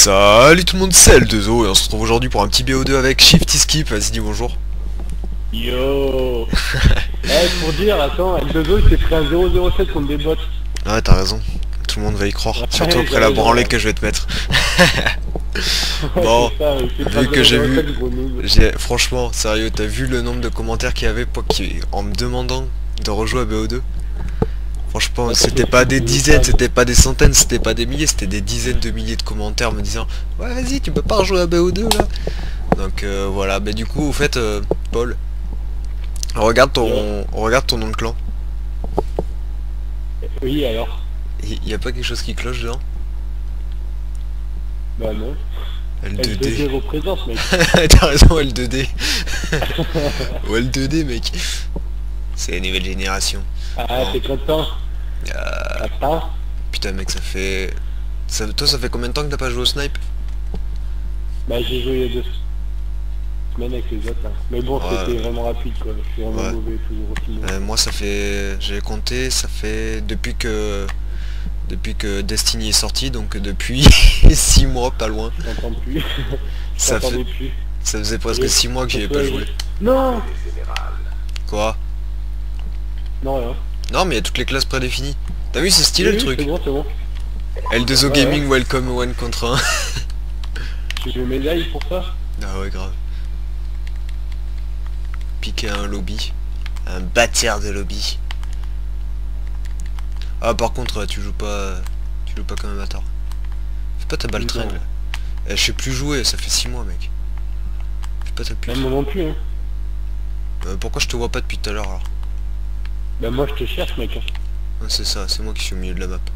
Salut tout le monde, c'est L2O et on se retrouve aujourd'hui pour un petit BO2 avec Shifty Skip. Vas-y, dis bonjour. Yo. Pour dire, attends, L2O il s'est pris un 007 contre des bots. Ouais, t'as raison, tout le monde va y croire, surtout après la branlée que je vais te mettre. Bon, vu que j'ai vu, franchement, sérieux, t'as vu le nombre de commentaires qu'il y avait en me demandant de rejouer à BO2? Franchement, c'était pas des dizaines, c'était pas des centaines, c'était pas des milliers, c'était des dizaines de milliers de commentaires me disant ouais vas-y, tu peux pas rejouer à BO2 là. Donc voilà, mais du coup, au fait, Paul, regarde ton nom de clan. Oui, alors Y a pas quelque chose qui cloche dedans? Bah non. L2D. L2D représente, mec. T'as raison, L2D. Ou L2D, mec. C'est la nouvelle génération. Ah, t'es content? Attends. Putain, mec, ça fait... Toi, ça fait combien de temps que t'as pas joué au snipe? Bah, j'ai joué il y a 2 semaines avec les autres, là. Mais bon, c'était vraiment rapide, quoi. Je suis vraiment mauvais, toujours au final. Moi, ça fait... J'ai compté, ça fait... Depuis que Destiny est sorti, donc depuis 6 mois, pas loin. Je t'entends plus. Ça faisait presque 6 mois que j'y avais pas joué. Non. Quoi? Non, rien. Non, mais il y a toutes les classes prédéfinies. T'as vu, c'est stylé le truc. C'est bon, c'est bon. L2O Gaming, welcome 1 contre 1. Tu veux médaille pour ça? Ah ouais, grave. Piquer un lobby. Un bâtard de lobby. Ah, par contre, tu joues pas comme un bâtard. Fais pas ta balle tringle. Je sais plus jouer, ça fait 6 mois, mec. Fais pas ta pute. Moi non plus, hein. Pourquoi je te vois pas depuis tout à l'heure, alors? Bah moi je te cherche, mec. C'est ça, c'est moi qui suis au milieu de la map.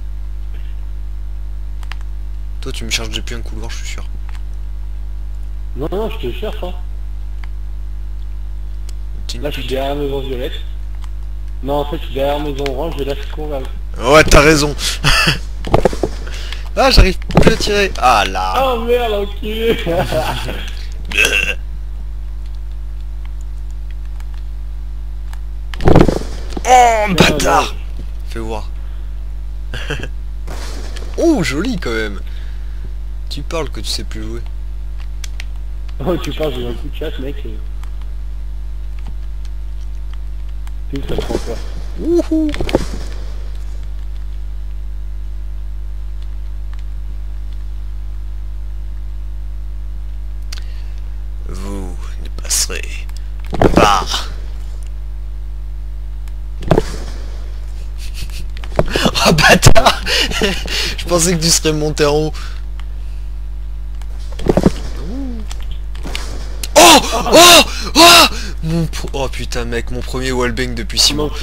Toi, tu me cherches depuis un couloir, je suis sûr. Non, non, je te cherche, hein. Là, je suis derrière la maison violette. Non, en fait, je suis derrière la maison orange et là, je cours là. Ouais, t'as raison. Ah, j'arrive plus à tirer. Ah là. Oh merde, enculé. Oh, bâtard. Fais voir. Oh, joli quand même. Tu parles que tu sais plus jouer. Oh, tu parles, j'ai eu un coup de chasse, mec. Tout ça prend peur. Wouhou. Vous ne passerez pas. Oh bâtard. Je pensais que tu serais monté en haut. Oh. Oh. Oh. Oh putain, mec, mon premier wallbang depuis 6 mois.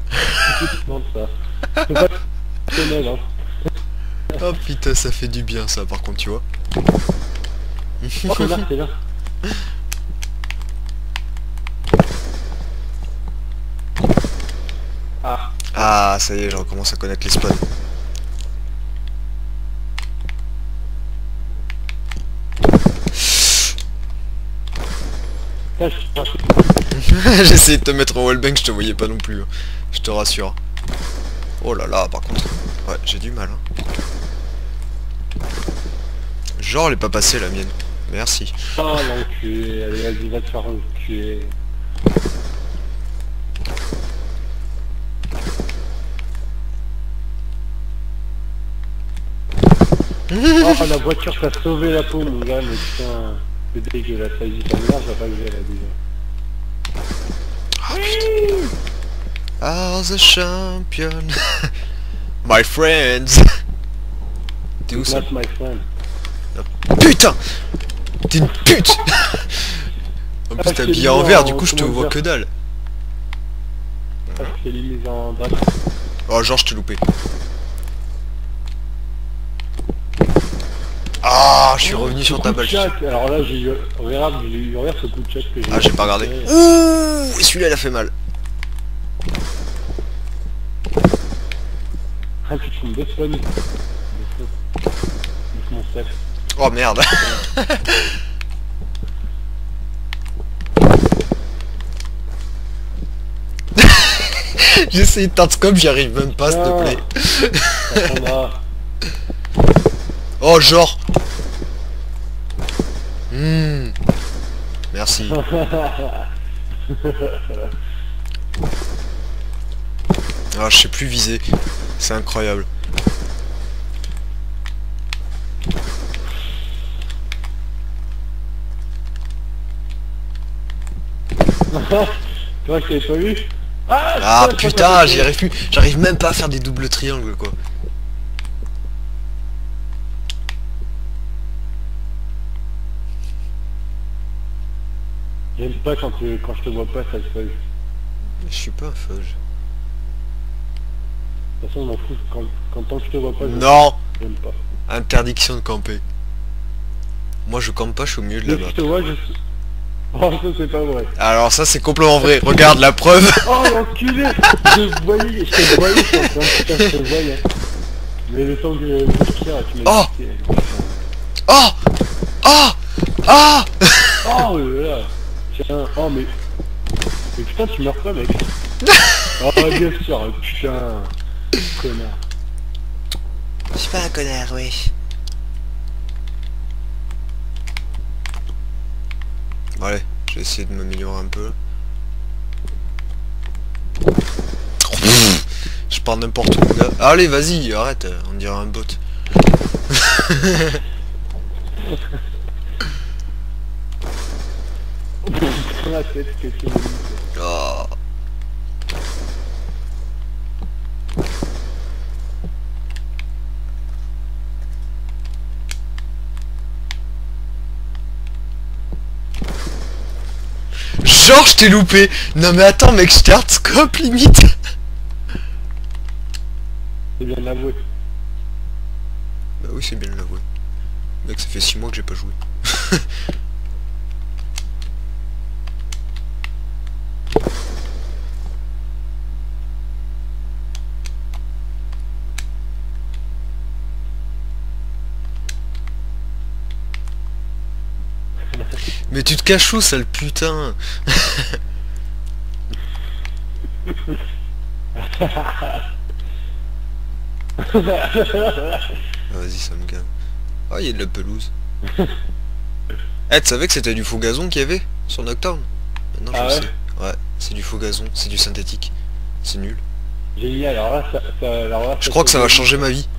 Oh putain, ça fait du bien ça, par contre, tu vois. Oh connard, t'es là. Ah, ça y est, je recommence à connaître les spawns. J'ai essayé de te mettre en wallbang, je te voyais pas non plus. Je te rassure. Oh là là, par contre. Ouais, j'ai du mal. Hein. Genre, elle est pas passée la mienne. Merci. Oh l'enculé, allez, vas-y, va te faire enculer. Oh, la voiture t'a sauvé la peau, mon gars, mais putain, c'est dégueulasse, vas-y, ta mère, je vais pas que j'ai là déjà. Ah, the champion. My friends. T'es où ça? Not my friend. Putain. T'es une pute. En plus t'es habillé en vert, du coup je te vois que dalle. Ah, je t'ai mis en drac. Oh genre je t'ai loupé. Ah, je suis revenu sur ta balle. Alors là j'ai eu... Regarde ce coup de chat que j'ai... Ah, j'ai pas regardé. Ouh, celui-là il a fait mal. Ah, tu te trompes de spawn. Mon sac. Oh merde. J'ai essayé de tartscope, j'y arrive même pas, s'il te plaît. Ça prendra. Oh genre. Merci. Ah, je sais plus viser. C'est incroyable. Tu vois que t'avais pas vu? Ah putain, j'y arrive plus. J'arrive même pas à faire des doubles triangles quoi. J'aime pas quand je te vois pas, ça le fudge. Je suis pas un fudge. De toute façon, on m'en fout. Quand tant que je te vois pas, non, j'aime pas. interdiction de camper. Moi je campe pas, je suis au milieu de la Dès que map. je te vois, je... Oh, ça c'est pas vrai. Alors ça c'est complètement vrai. Regarde la preuve. Oh l'enculé. Je te voyais, putain, je te voyais. Mais le temps que je tire, tu m'as dit... Oh oh oh Oh là là. Tiens, oh mais... Mais putain, tu meurs pas mec. Oh bien sûr, putain. Connard. Je suis pas un connard, oui. Bon, allez, je vais essayer de m'améliorer un peu. Je pars n'importe où, gars. Allez, vas-y, arrête, on dirait un bot. La tête que tu me dis. Oh. Genre je t'ai loupé. Non mais attends mec, je t'ai hardscope limite. C'est bien de l'avouer. Bah oui c'est bien de l'avouer. Mec ça fait 6 mois que j'ai pas joué. Mais tu te caches où sale putain? Vas-y ça me calme. Ah il y a de la pelouse. Eh tu savais que c'était du faux gazon qu'il y avait sur Nocturne? Maintenant je le sais. Ouais, c'est du faux gazon, c'est du synthétique. C'est nul. Génial, alors là, Je crois que ça va changer ma vie.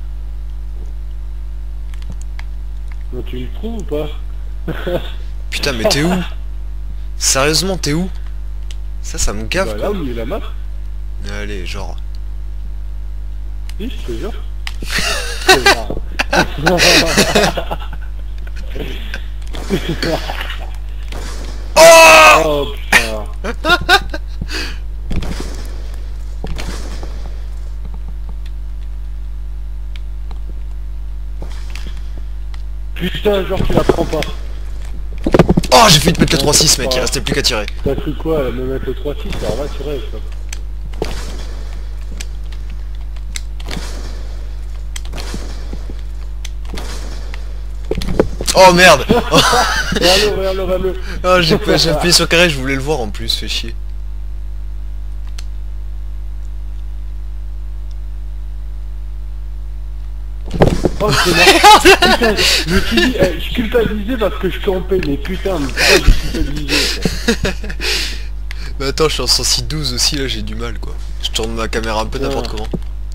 Donc tu le trouves ou pas? Putain mais t'es où? Sérieusement t'es où? Ça me gave Bah, quoi. là où il y a la map. Allez genre. Si, je te jure. Oh Oh putain. Putain, genre tu la prends pas. Oh j'ai fait une pète le 3-6 mec, il restait plus qu'à tirer. T'as cru quoi, me mettre le 3-6, alors là tu rêves quoi. Oh merde. Regarde-le. Oh j'ai appuyé sur carré, je voulais le voir en plus, fait chier. Oh c'est marrant. Putain, je me suis dit, je culpabilisais parce que je campais, mais putain, mais pourquoi je culpabilisais? Mais attends, je suis en 106-12 aussi, là j'ai du mal quoi. Je tourne ma caméra un peu n'importe comment.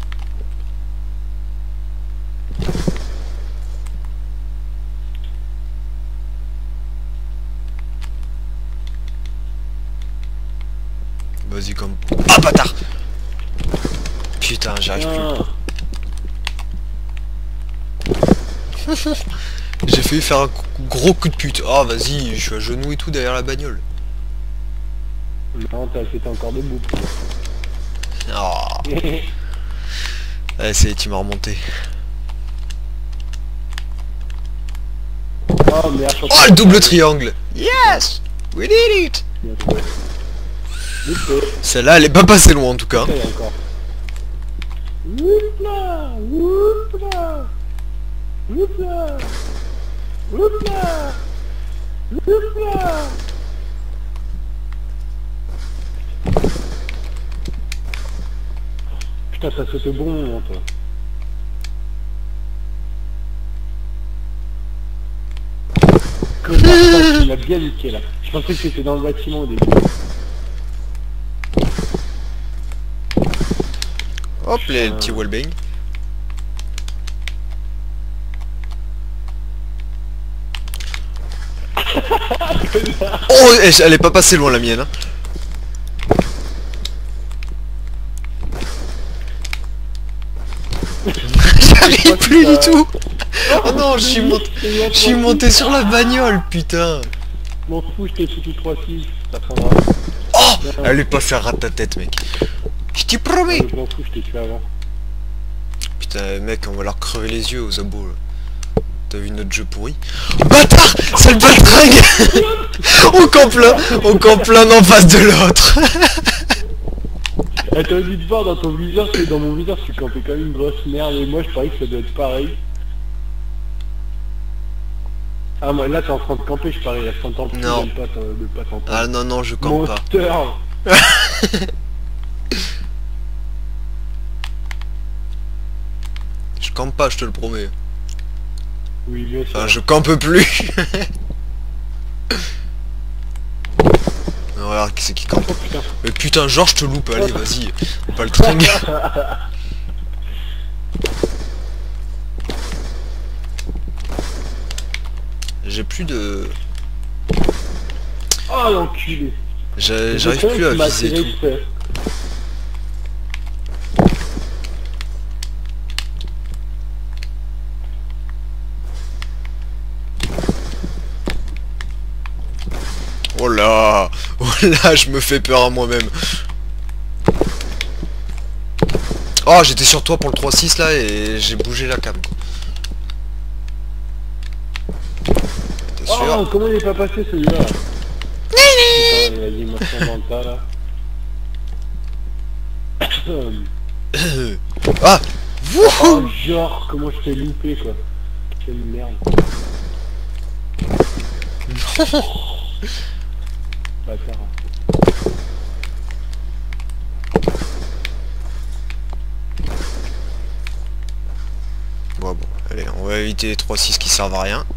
Vas-y comme... Ah bâtard. Putain, j'arrive plus. J'ai failli faire un gros coup de pute. Oh vas-y, je suis à genoux et tout derrière la bagnole. Non, t'étais encore debout. Oh. Allez, c'est tu m'as remonté. Oh merde. Oh le double triangle. Yes, we did it. Celle-là, elle est pas passée loin en tout cas. Woupla, woupla, woupla, woupla, woupla. Putain, ça c'était bon, toi. Tu m'as bien niqué là. Je pensais que c'était dans le bâtiment au début. Hop, les petits wallbang. Oh, elle est pas passée loin la mienne. Hein. J'arrive plus du tout. Oh non, je suis monté sur la bagnole, putain. M'en fous, je t'ai foutu 3-6, ça prendra. Oh, elle est passée à ras de ta tête, mec. Je t'y promets. Je m'en fous, je t'ai tué avant. Putain, mec, on va leur crever les yeux aux abos là. T'as vu notre jeu pourri? Bâtard! C'est le baltringue. On campe l'un en face de l'autre. Eh, t'as envie de voir dans ton viseur, c'est dans mon viseur, tu campais comme une grosse merde, et moi je parie que ça doit être pareil. Ah, moi là t'es en train de camper, je parie, là je t'entends plus de pas t'entendre. Ah non, non, je campe Monster. pas. Je campe pas, je te le promets. Oui, bien sûr. Enfin, je campe plus. Regarde qui c'est qui campe. Oh, putain. Mais putain, genre je te loupe, allez, vas-y. Pas le tringue. J'ai plus de... Oh l'enculé. J'arrive plus à viser tout. Oh là, je me fais peur à moi-même. Oh, j'étais sur toi pour le 3-6 là et j'ai bougé la cam. T'es sûr? Oh, comment il est pas passé celui-là? Putain, il a dit motion dans le tas là. Ah! Oh, genre, comment je t'ai loupé quoi. Quelle merde. Bâtard. Bon, allez, on va éviter les 3-6 qui servent à rien.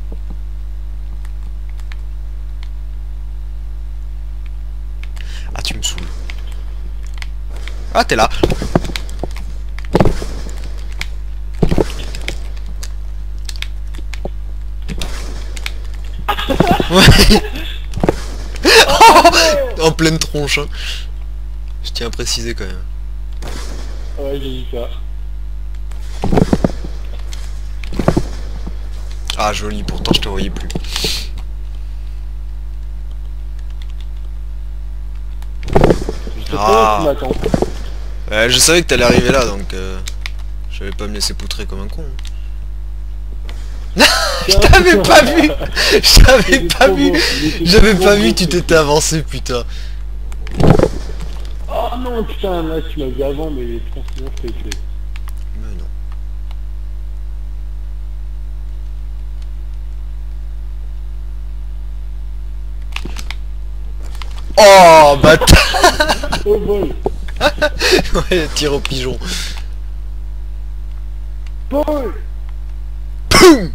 Ah, tu me saoules. Ah, t'es là. Ouais. En pleine tronche, hein. Je tiens à préciser quand même. Ouais, j'ai vu ça. Ah, joli, pourtant je te voyais plus. Ah. Ouais, je savais que t'allais arriver là, donc je vais pas me laisser poutrer comme un con. Hein. Je t'avais pas vu. Je t'avais pas vu. J'avais pas vu, tu t'étais avancé, putain. Oh non, putain, là tu m'as vu avant, mais putain, sinon je t'ai tué. Mais non. Oh, bâtard. Oh boy. Ouais, tir au pigeon. Boy. Poum.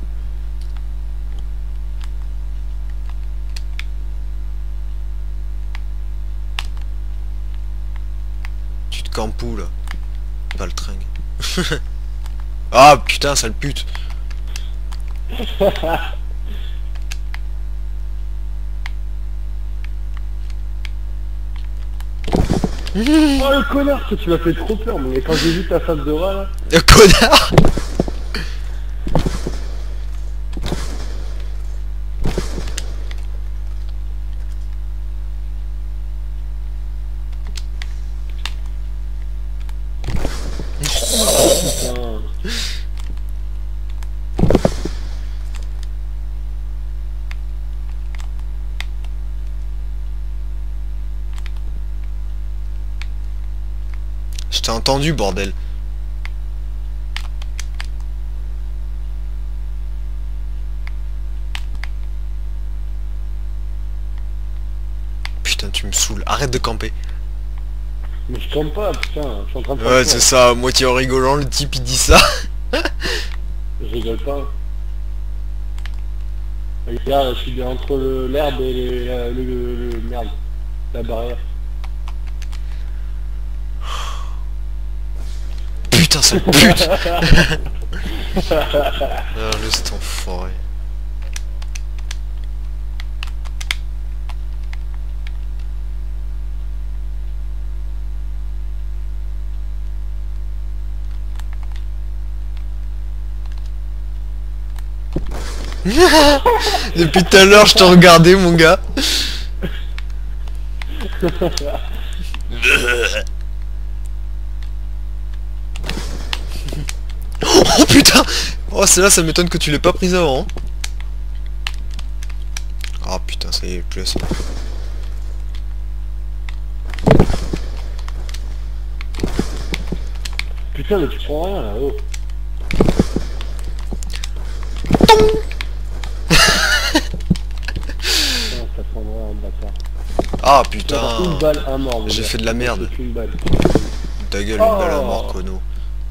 Tu te campes où là? Pas le tringue. Ah putain, sale pute. Oh le connard, tu m'as fait trop peur, mais quand j'ai vu ta face de rat là... Le connard. Putain. Je t'ai entendu, bordel. Putain, tu me saoules. Arrête de camper. Mais je campe pas, putain, je suis en train de faire Ouais, ça. c'est ça, à moitié en rigolant, le type il dit ça. Je rigole pas. Regarde, je suis entre l'herbe et merde, la barrière. Putain, sale pute. Ah, le cet enfoiré. Depuis tout à l'heure, je te regardais, mon gars. Oh putain. Oh, celle-là, ça m'étonne que tu l'aies pas prise avant. Ah putain, ça y est, plus assez. Putain, mais tu prends rien là, oh. Ça prendra un bâtard. Ah putain. Une balle, un mort. J'ai fait de la merde. Une balle. Ta gueule, une balle à mort, Kono.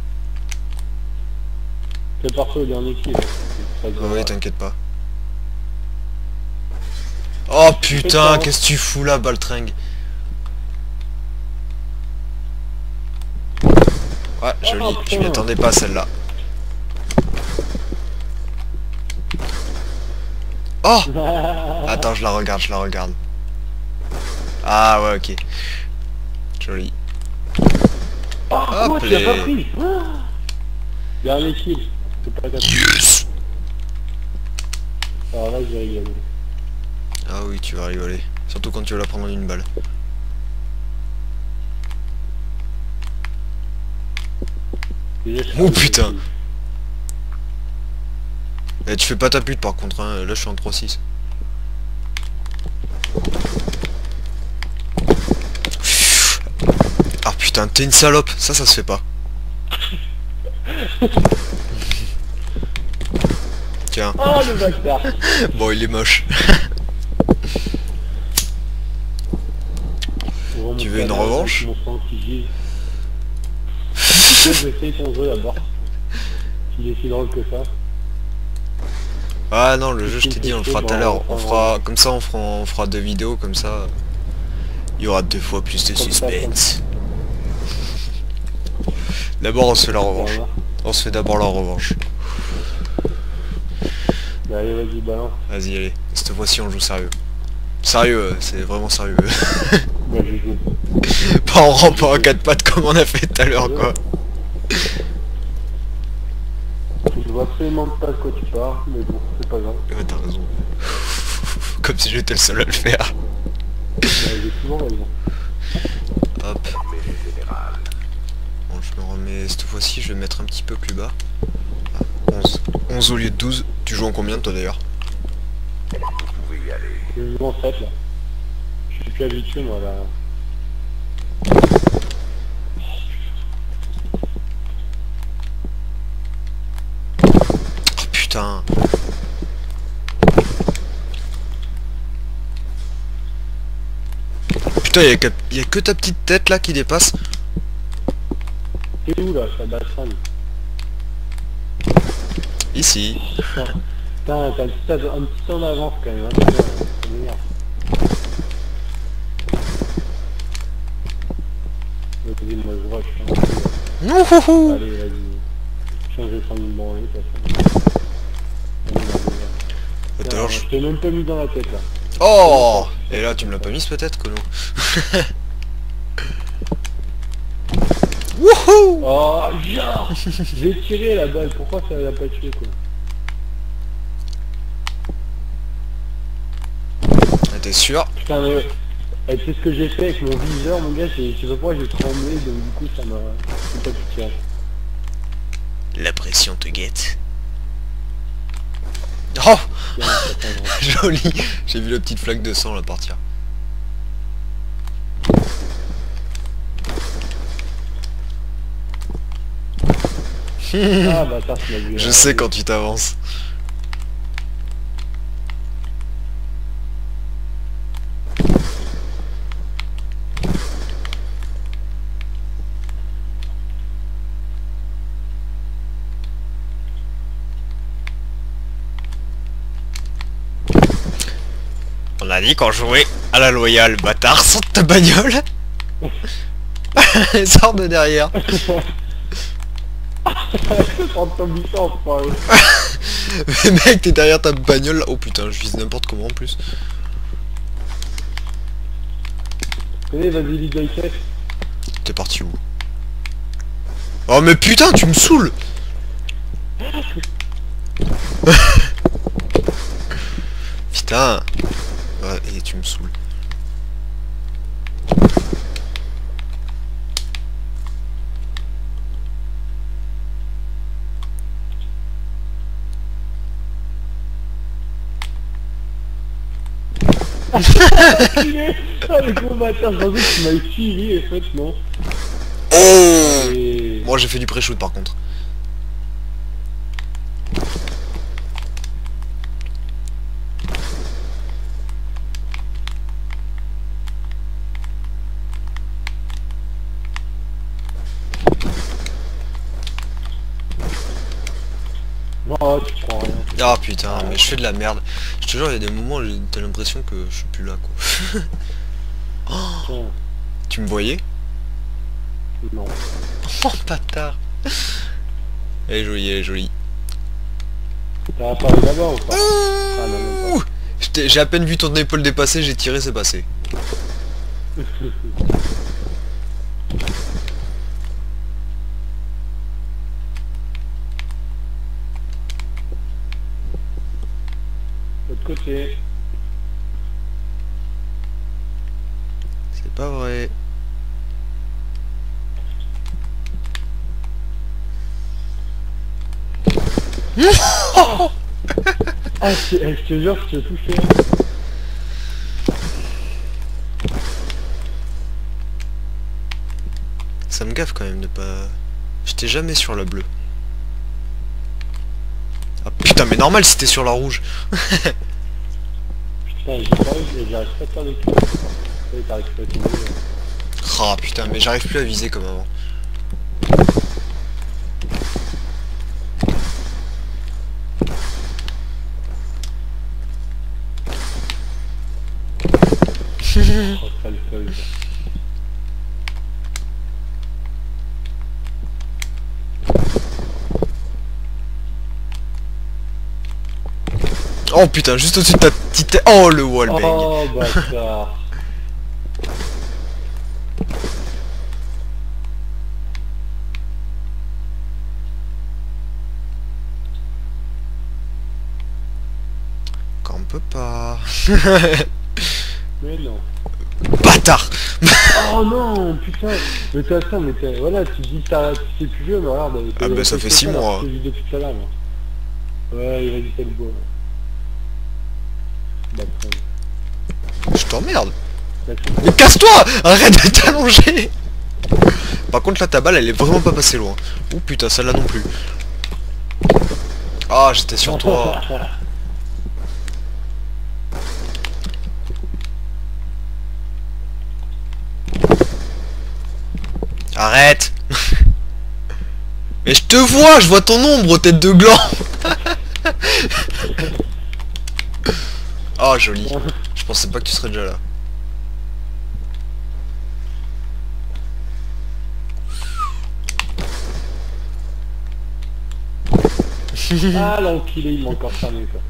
C'est parfait au dernier kill. Oui, t'inquiète pas. Oh putain, qu'est-ce que tu fous là, Baltringue? Ouais, joli, je m'y attendais pas celle-là. Oh. Attends, je la regarde. Ah ouais, ok. Joli. Oh, tu l'as pas pris. Dernier kill. C'est pas grave. Yes. Alors là, j'ai rigolé. Ah oui, tu vas rigoler. Surtout quand tu vas la prendre en une balle. Oh putain. Eh, tu fais pas ta pute par contre, hein. Là je suis en 3-6. Ah putain, t'es une salope, ça se fait pas. Tiens. Oh le bâtard. Bon, il est moche. Tu veux une revanche? Je vais essayer ton jeu d'abord. S'il est si drôle que ça. Ah non, le jeu je t'ai dit, on le fera tout à l'heure. On fera comme ça, on fera 2 vidéos comme ça. Il y aura 2 fois plus de suspense. D'abord on se fait la revanche. On se fait d'abord la revanche. Bah, allez, vas-y, balance. Vas-y, allez. Cette fois-ci on joue sérieux. Sérieux, c'est vraiment sérieux. Bah, je joue. Pas en rampant à 4 pattes comme on a fait tout à l'heure quoi. Je vois absolument pas de quoi tu parles, mais bon, c'est pas grave. Ouais, t'as raison. Comme si j'étais le seul à le faire. Bah, j'ai toujours raison. Hop. Bon, je me remets. Cette fois-ci, je vais mettre un petit peu plus bas. Ah, 11. 11 au lieu de 12. Tu joues en combien toi d'ailleurs? Je joue en 7 là. Je suis plus habitué moi là. Oh putain. Putain, y a que ta petite tête là qui dépasse. T'es où là, ça bassane? Ici. Putain, t'as un petit temps d'avance quand même, hein, putain, ça m'énerve. Moi je rush, hein. Ouhouhou. Allez, vas-y. Changer sans me branler, de toute façon. Alors, Je t'ai même pas mis dans la tête là. oh. Et là, tu me l'as pas mise peut-être, Kono? Wouhou. Oh, genre. J'ai tiré la balle, pourquoi ça l'a pas tué quoi? Ah, t'es sûr? Putain mais... tu sais ce que j'ai fait avec mon viseur mon gars, je sais pas pourquoi j'ai tremblé, donc du coup ça m'a... C'est pas pu tirer. La pression te guette. Oh. Joli. J'ai vu la petite flaque de sang là partir. Ah bah ça m'a vu. Je sais quand tu t'avances. On a dit qu'on jouait à la loyale, bâtard, sors de ta bagnole. Sors de derrière. Mais mec, t'es derrière ta bagnole là. Oh putain, je vise n'importe comment en plus. Allez, vas-y, lead chef. T'es parti où? Oh mais putain, tu me saoules. Putain. Ouais, et tu me saoules. Ah, le gros bâtard, je pensais que tu m'avais suivi, en fait, non. Oh Et... Moi j'ai fait du pré-shoot par contre. Oh, tu prends rien. Ah putain, mais je fais de la merde. Je te jure, il y a des moments où t'as l'impression que je suis plus là quoi. Oh, tu me voyais? Non. Oh bâtard. Elle est jolie, elle est jolie. T'as parlé d'abord ou pas? Ah non, non, pas. J'ai à peine vu ton épaule dépasser, j'ai tiré, c'est passé. L'autre côté. C'est pas vrai. Ah, je te jure, je t'ai touché. Ça me gaffe quand même de pas... J'étais jamais sur la bleue. Ah putain, mais normal si t'es sur la rouge. Putain, j'arrive pas à faire des coups. T'arrives pas à tomber. Ah putain, mais j'arrive plus à viser comme avant. Oh, ça le fait. Oh putain, juste au-dessus de ta petite tête. Oh le wallbang. Oh bâtard. Quand on peut pas. Mais non. Bâtard. Oh non, putain. Mais t'as ça, mais t'as... Voilà, tu dis que tu sais plus vieux, mais regarde. Ah bah ça fait 6 mois. C'est depuis tout à l'heure, moi. Ouais, il va dire le beau. Je t'emmerde. Mais casse-toi. Arrête de t'allonger. Par contre là ta balle elle est vraiment pas passée loin. Oh putain, celle-là non plus. Ah, j'étais sur toi. Arrête. Mais je te vois, je vois ton ombre, tête de gland. Oh joli. Je pensais pas que tu serais déjà là. Ah l'enculé, il m'a encore fermé quoi.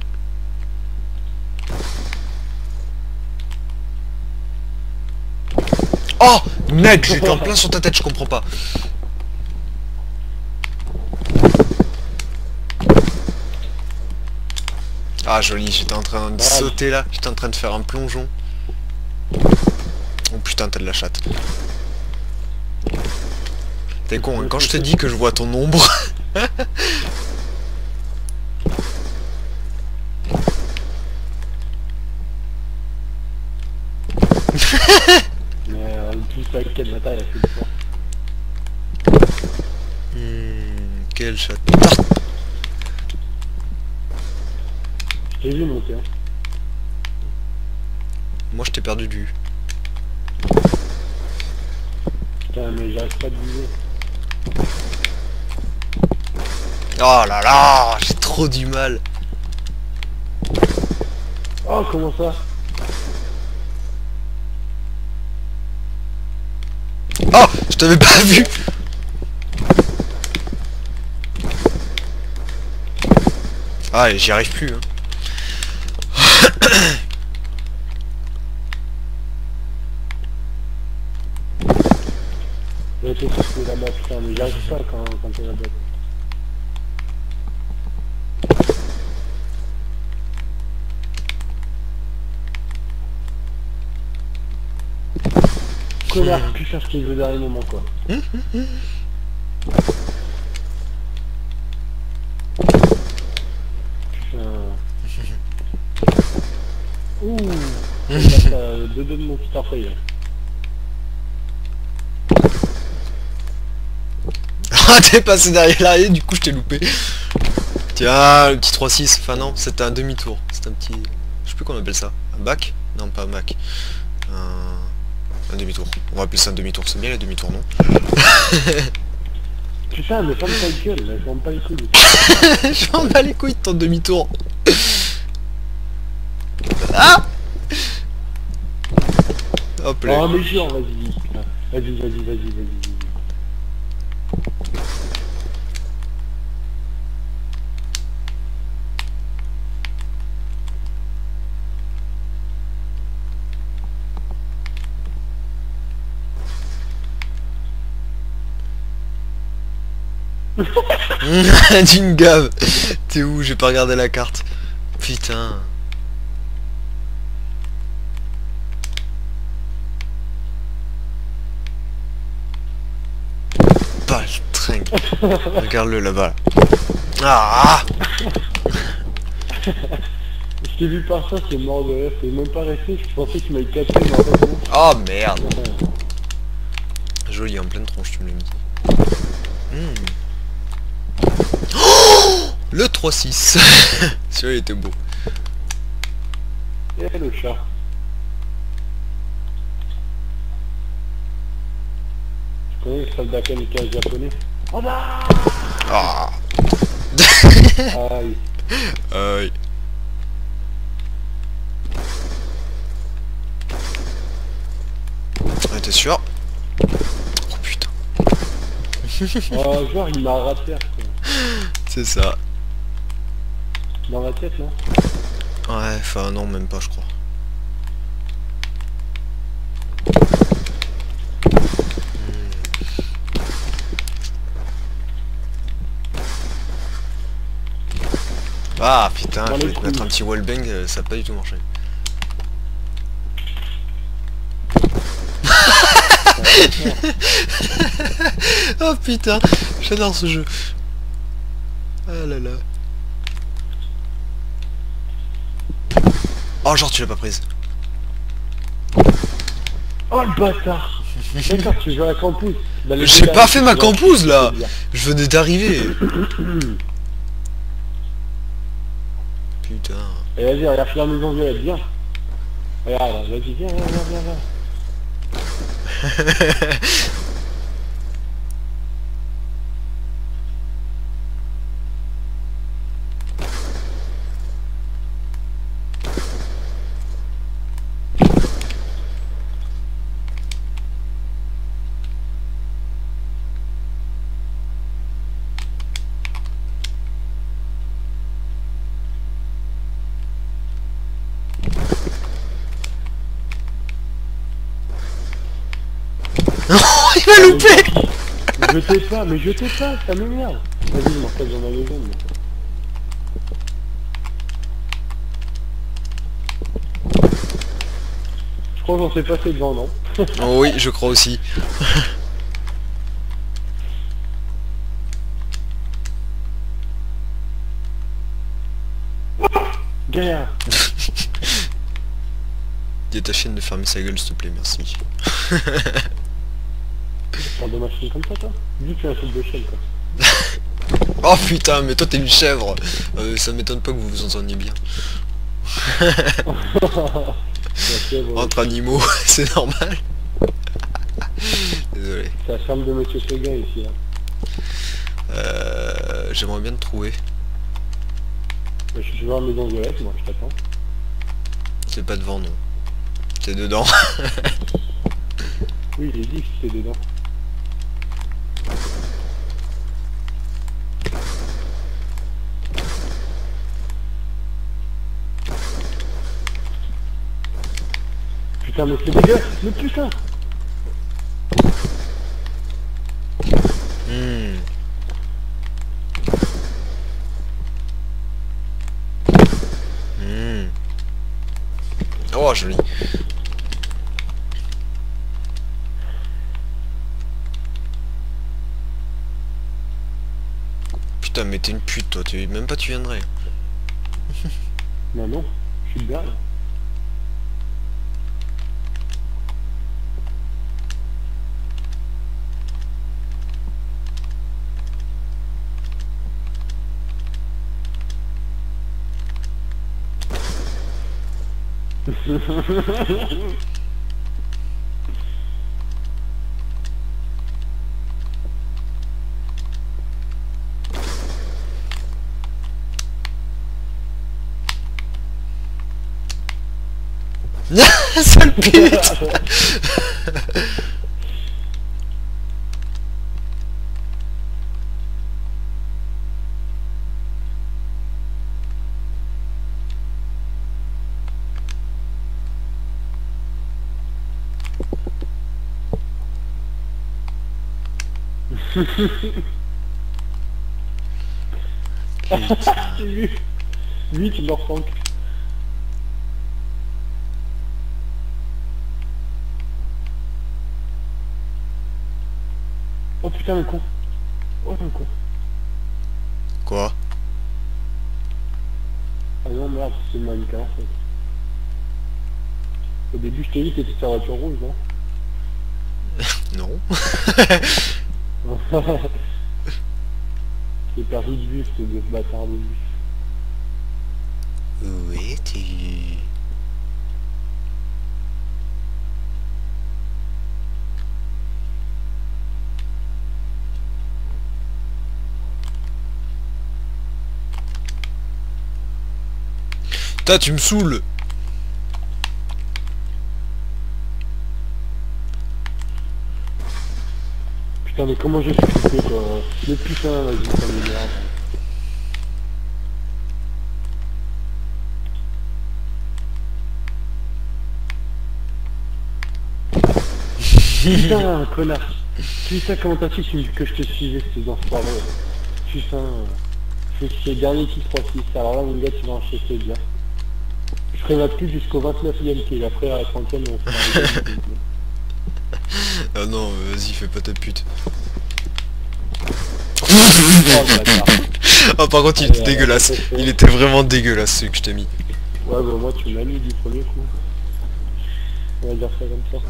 Oh mec, j'étais en plein sur ta tête, je comprends pas. Ah joli, j'étais en train de sauter là, j'étais en train de faire un plongeon. Oh putain, t'as de la chatte. T'es con, hein, quand je te dis que je vois ton ombre. Mais tout ça avec quel matin il a fait le point. Quel chat. J'ai vu monter. Hein. Moi je t'ai perdu de vue. Putain mais j'arrive pas de viser. Oh là là, j'ai trop du mal. Oh comment ça? Oh, je t'avais pas vu. Ah, j'y arrive plus. Hein. J'ai été sur la map, putain, mais j'arrive pas quand t'es là-bas. Connard, putain, ce qu'il veut derrière moment quoi. Ouh, deux de mon petit orteil. Ah, t'es passé derrière l'arrière, du coup je t'ai loupé. Tiens, le petit 3-6, enfin non, c'était un demi-tour. C'est un petit... Je sais plus comment on appelle ça. Un bac? Non, pas un bac. Un demi-tour. On va appeler ça un demi-tour, c'est bien les demi-tours, non? Putain, mais ferme ta gueule, là, je m'en bats les couilles. Je m'en bats les couilles de ton demi-tour. Ah! Hop là. Oh mais jure, vas-y, putain. Vas-y. D'une gave. T'es où? J'ai pas regardé la carte. Putain. Pas le train. Regarde-le là-bas. Ah! Je t'ai vu par ça, c'est mort de rêve, t'es même pas resté, je pensais qu'il m'avait capté, mais en fait non. Oh merde. Joli en pleine tronche, tu me l'as mis. Oh, le 3-6. Celui-là il était beau. Et le chat. Tu connais le soldat kamikaze japonais? Oh non. Ah. Aïe. Aïe. Ah, t'es sûr? Oh putain. Oh, genre il m'a raté. C'est ça. Dans la tête, non? Ouais, enfin non, même pas je crois. Ah putain, je voulais te mettre un petit wallbang, ça a pas du tout marché. Oh putain, j'adore ce jeu. Ah là là. Oh genre tu l'as pas prise. Oh le bâtard. D'accord, tu joues à la campus. J'ai pas fait ma campus là. Je venais d'arriver. Putain. Et vas-y, regarde la maison violette, viens. Regarde, vas-y, viens. Il m'a loupé. Je t'ai pas, ça m'énerve. Vas-y, je m'en tape dans ma maison. Je crois qu'on s'est passé devant, non? Oh oui, je crois aussi. Gaillard. Dis à ta chienne de fermer sa gueule s'il te plaît, merci. Parle de machine comme ça, toi? Dis que tu es un truc de chien, quoi. Oh putain, mais toi t'es une chèvre. Ça m'étonne pas que vous vous entendiez bien. Entre animaux, c'est normal. Désolé. C'est la ferme de Monsieur Séguin ici, là. J'aimerais bien te trouver. Bah, je suis toujours à la maison violette, moi, je t'attends. C'est pas devant, non. T'es dedans. Oui, j'ai dit que c'était dedans. Putain, mais c'est dégueulasse, mais putain. Oh, joli. Putain, mais t'es une pute, toi. Même pas tu viendrais. Non, non, je suis bien là. Sale pute. J'ai vu. Lui, tu leur Franck. Oh putain, le con. Oh le con. Quoi? Ah non, merde, c'est Monica en fait. Au début, je t'ai dit que c'était sa voiture rouge, non? Non. J'ai perdu de vue, ce bâtard de vue. Où es-tu? Putain, tu me saoules. Putain, mais comment j'ai fait quoi? Mais putain, vas-y, ça m'énerve. Putain, connard. Putain, comment t'as su que je te suivais, ces enfants? Putain, c'est le dernier qui 3-6. Alors là, mon gars, tu vas enchaîner bien. Je ferai ma pub jusqu'au 29e kill. Après, à la 30e, on fera un Ah non, vas-y, fais pas ta pute. Ah par contre, il était dégueulasse. Il était vraiment dégueulasse, celui que je t'ai mis. Ouais, bah moi, tu m'as mis du premier coup. On va dire ça comme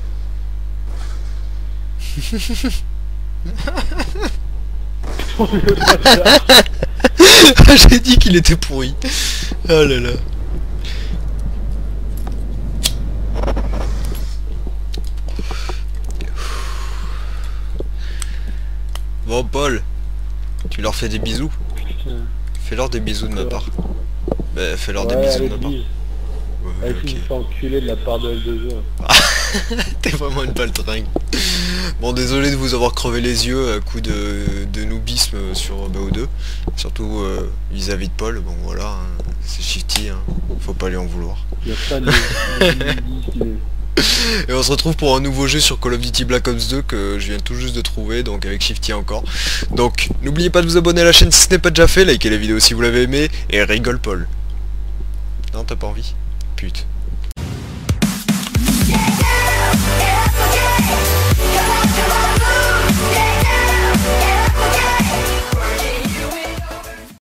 ça. J'ai dit qu'il était pourri. Oh là là. Bon Paul, tu leur fais des bisous? Fais-leur des bisous de ma part. Bah fais-leur des bisous de ma part. Ouais, Allez, tu me fais enculer de la part de L2E. T'es vraiment une baltringue. Bon, désolé de vous avoir crevé les yeux à coup de noobisme sur BO2. Surtout vis-à-vis de Paul. Bon voilà, hein, c'est shifty, hein. Faut pas lui en vouloir. Y a pas de... Et on se retrouve pour un nouveau jeu sur Call of Duty Black Ops 2 que je viens tout juste de trouver, donc avec Shifty encore. Donc n'oubliez pas de vous abonner à la chaîne si ce n'est pas déjà fait, likez la vidéo si vous l'avez aimé, et rigole Paul. Non, t'as pas envie? Pute.